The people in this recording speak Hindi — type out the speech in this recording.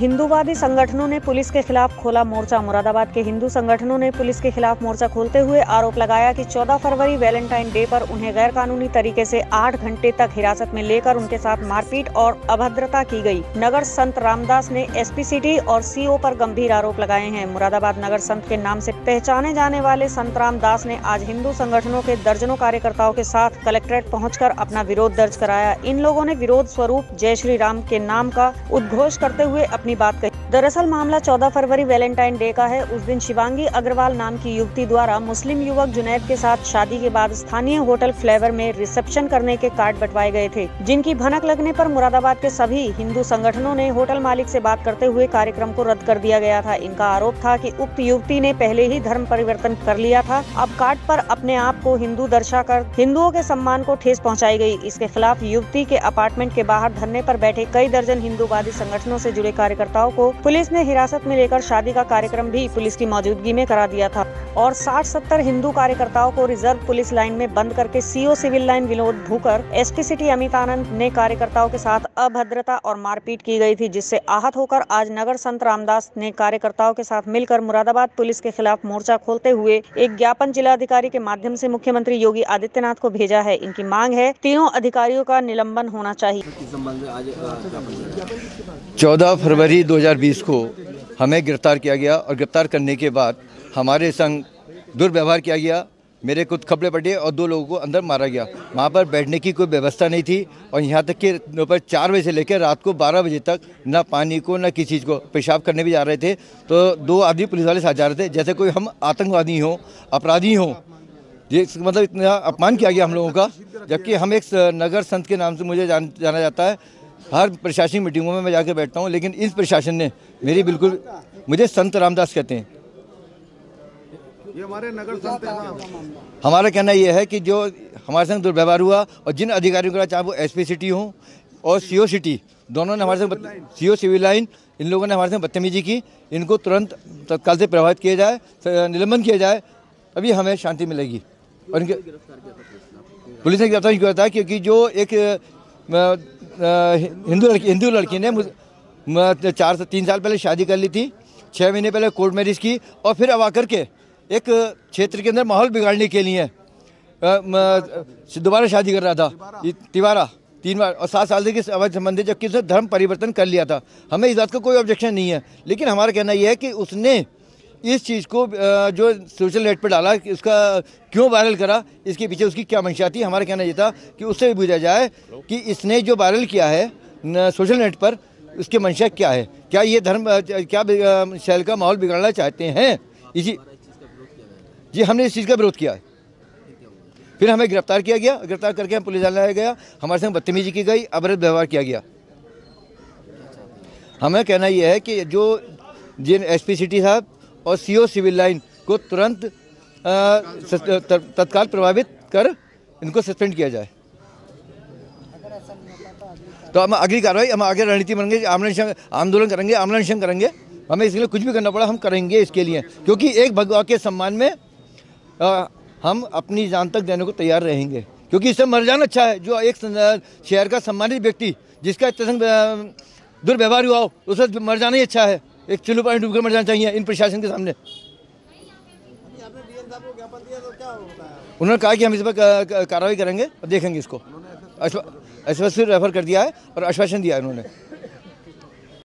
हिंदूवादी संगठनों ने पुलिस के खिलाफ खोला मोर्चा। मुरादाबाद के हिंदू संगठनों ने पुलिस के खिलाफ मोर्चा खोलते हुए आरोप लगाया कि 14 फरवरी वैलेंटाइन डे पर उन्हें गैर कानूनी तरीके से 8 घंटे तक हिरासत में लेकर उनके साथ मारपीट और अभद्रता की गई। नगर संत रामदास ने एसपी सिटी और सीओ पर गंभीर आरोप लगाए हैं। मुरादाबाद नगर संत के नाम से पहचाने जाने वाले संत रामदास ने आज हिंदू संगठनों के दर्जनों कार्यकर्ताओं के साथ कलेक्ट्रेट पहुंचकर अपना विरोध दर्ज कराया। इन लोगों ने विरोध स्वरूप जय श्री राम के नाम का उद्घोष करते हुए अपनी बात कही। दरअसल मामला 14 फरवरी वैलेंटाइन डे का है। उस दिन शिवांगी अग्रवाल नाम की युवती द्वारा मुस्लिम युवक जुनैद के साथ शादी के बाद स्थानीय होटल फ्लेवर में रिसेप्शन करने के कार्ड बंटवाए गए थे, जिनकी भनक लगने पर मुरादाबाद के सभी हिंदू संगठनों ने होटल मालिक से बात करते हुए कार्यक्रम को रद्द कर दिया गया था। इनका आरोप था कि उक्त युवती ने पहले ही धर्म परिवर्तन कर लिया था। अब कार्ड पर अपने आप को हिंदू दर्शाकर हिंदुओं के सम्मान को ठेस पहुँचाई गयी। इसके खिलाफ युवती के अपार्टमेंट के बाहर धरने पर बैठे कई दर्जन हिंदूवादी संगठनों से जुड़े कार्यकर्ताओं को पुलिस ने हिरासत में लेकर शादी का कार्यक्रम भी पुलिस की मौजूदगी में करा दिया था और 60-70 हिंदू कार्यकर्ताओं को रिजर्व पुलिस लाइन में बंद करके CO civil line Vinod Bhukar SP city Amit Anand ने कार्यकर्ताओं के साथ अभद्रता और मारपीट की गई थी, जिससे आहत होकर आज नगर संत रामदास ने कार्यकर्ताओं के साथ मिलकर मुरादाबाद पुलिस के खिलाफ मोर्चा खोलते हुए एक ज्ञापन जिलाधिकारी के माध्यम से मुख्यमंत्री योगी आदित्यनाथ को भेजा है। इनकी मांग है तीनों अधिकारियों का निलंबन होना चाहिए। 14 फरवरी 2020 को हमें गिरफ्तार किया गया और गिरफ्तार करने के बाद हमारे संग दुर्व्यवहार किया गया। मेरे कुछ कपड़े पटे और 2 लोगों को अंदर मारा गया। वहाँ पर बैठने की कोई व्यवस्था नहीं थी और यहाँ तक कि दोपहर 4 बजे से लेकर रात को 12 बजे तक ना पानी को ना किसी चीज़ को पेशाब करने भी जा रहे थे। तो 2 आदमी पुलिस वाले साथ जा रहे थे जैसे कोई हम आतंकवादी हों, अपराधी हों। ये मतलब इतना अपमान किया गया हम लोगों का, जबकि हम एक नगर संत के नाम से मुझे जाना जाता है। हर प्रशासनिक मीटिंगों में मैं जाकर बैठता हूं, लेकिन इस प्रशासन ने मुझे संत रामदास कहते हैं। ये हमारे नगर संत हैं ना। हमारा कहना यह है कि जो हमारे संग दुर्व्यवहार हुआ और जिन अधिकारियों का, चाहे वो एसपी सिटी हो और सीओ सिटी, दोनों ने हमारे संग, सीओ सिविल लाइन, इन लोगों ने हमारे संग बदतमीजी की। इनको तुरंत तत्काल से प्रभावित किया जाए, निलंबन किया जाए, तभी हमें शांति मिलेगी। और इनके पुलिस ने गिरफ्तार किया था क्योंकि जो एक हिंदू लड़की ने 3 साल पहले शादी कर ली थी, 6 महीने पहले कोर्ट मैरिज की और फिर अब आकर के एक क्षेत्र के अंदर माहौल बिगाड़ने के लिए दोबारा शादी कर रहा था। तिवारा 3 बार और 7 साल के अवैध संबंधी, जबकि उसने धर्म परिवर्तन कर लिया था। हमें इस बात का कोई ऑब्जेक्शन नहीं है, लेकिन हमारा कहना यह है कि उसने इस चीज़ को जो सोशल नेट पर डाला, उसका क्यों वायरल करा, इसके पीछे उसकी क्या मंशा थी। हमारा कहना ये था कि उससे भी पूछा जाए कि इसने जो वायरल किया है सोशल नेट पर, उसकी मंशा क्या है। क्या ये धर्म, क्या शहर का माहौल बिगाड़ना चाहते हैं? जी, हमने इस चीज़ का विरोध किया है। फिर हमें गिरफ्तार किया गया, गिरफ्तार करके हम पुलिस लाया लाया गया, हमारे संग बदतमीजी की गई, अभद्र व्यवहार किया गया। हमें कहना यह है कि जो जिन एसपी सिटी साहब और सीओ सिविल लाइन को तुरंत तत्काल प्रभावित कर इनको सस्पेंड किया जाए। तो हम अगली कार्रवाई, हम आगे रणनीति बनेंगे, आंदोलन करेंगे, आमरण अनशन करेंगे। हमें इसके लिए कुछ भी करना पड़ा हम करेंगे इसके लिए, क्योंकि एक भगवा के सम्मान में हम अपनी जान तक देने को तैयार रहेंगे, क्योंकि इससे मर जाना अच्छा है। जो एक शहर का सम्मानित व्यक्ति जिसका दुर्व्यवहार हुआ हो, उससे मर जाना ही अच्छा है। एक चुल्लू पानी डूबकर मर जाना चाहिए इन प्रशासन के सामने। उन्होंने कहा कि हम इस पर कार्रवाई करेंगे और देखेंगे इसको। आश्वासन रेफर कर दिया है और आश्वासन दिया है उन्होंने।